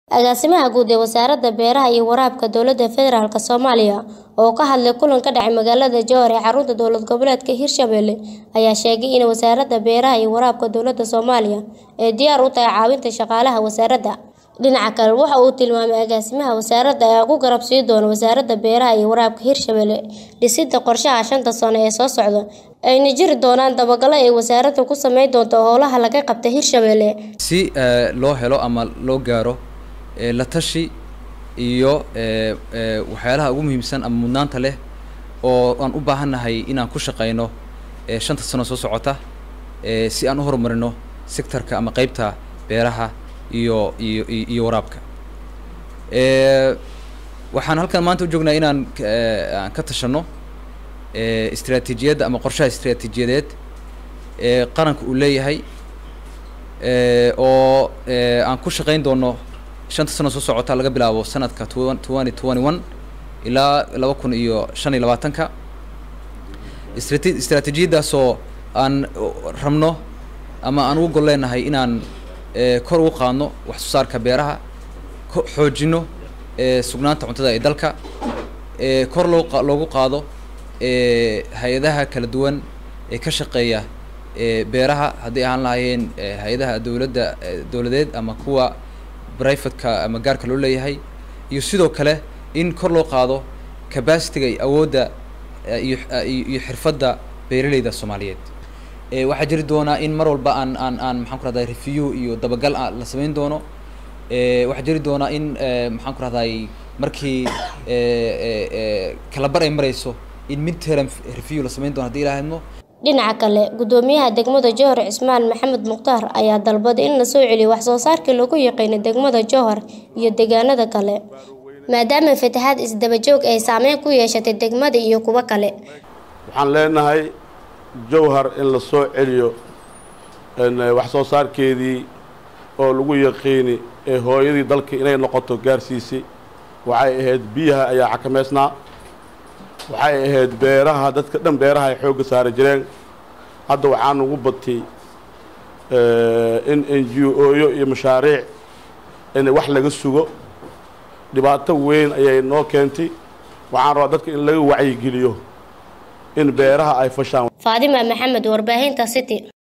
agaasimaha guud ee wasaaradda beeraha iyo waraabka dowladda federaalka Soomaaliya oo ka hadlay kulan ka dhacay magaalada Jowhar ee xarunta dowlad goboleedka Hirshabelle ayaa sheegay in wasaaradda beeraha iyo waraabka dowladda Soomaaliya ay diyaar u tahay caawinta shaqaalaha wasaaradda. Dhinaca kale waxa uu tilmaamay agaasimaha wasaaradda ay ugu garab siin doona wasaaradda beeraha iyo waraabka Hirshabelle dhisidda qorshaha 5 sano ee soo socda ayna jiri doonaan dabagal ay wasaaraddu ku sameyn doonto howlaha laga qabtay Hirshabelle si loo helo ama loo gaaro la tashi iyo waxyaalaha ugu muhiimsan ama mudnaanta leh oo aan u baahanahay inaan ku shaqeyno 5 sano soo socota si aan u horumarino sectorka ama qaybta beeraha iyo waraabka. waxaan halkan maanta u joognaa inaan ka tashano istiraatiijiyadda ama qorshaha istiraatiijiyadeed qaranka uu leeyahay oo aan ku shaqeyn doono 5 sano soo socota laga bilaabo sanadka 2021 ilaa 2025 istiraatiijiyadaas oo aan rabno ama aan ugu goleenahay inaan kor ugu qaadno wax soo saarka beeraha xoojino sugnaanta cuntada ee dalka kor loogu qaado hay'adaha kala duwan ee ka shaqeeya beeraha haddii aan lahayn hay'adaha dawladeed ama kuwa private-ka ama gaarka loo leeyahay iyo sidoo kale in kor loo qaado capacity-ga iyo awoodda iyo xirfadda beeralayda Soomaaliyeed. waxaa jiri doona in mar walba aan maxaan ku raday review iyo dabagal la sameyn doono. waxaa jiri doona in maxaan ku raday markii kala bar ay marayso in mid-term review la sameyn doono haddii ilaahayno. dhinaca kale gudoomiyaha degmada Jowhar Ismaan Maxamed Muqtaar ayaa dalbaday in la soo celiyo wax soo saarkii lagu yaqaan degmada Jowhar iyo deegaanada kale maadaama fatahaad isdaba joog ay saameyn ku yeeshatay degmada iyo kuwa kale. waxaan leenahay Jowhar in la soo celiyo wax soo saarkeedii oo lagu yaqaan hooyadii dalka inay noqoto gaarsiisi waxay ahayd biyaha ayaa xakameysnaa waxay ahayd beeraha dadka dhan beeraha ay xoog saar jireen hadda waxaan ugu batay in NGO iyo mashaariic in wax laga sugo dhibaato weyn ayay noo keentay waxaan rabaa dadka in laga wacyi geliyo in beeraha ay fashaan. Faadima Maxamed warbaahinta City.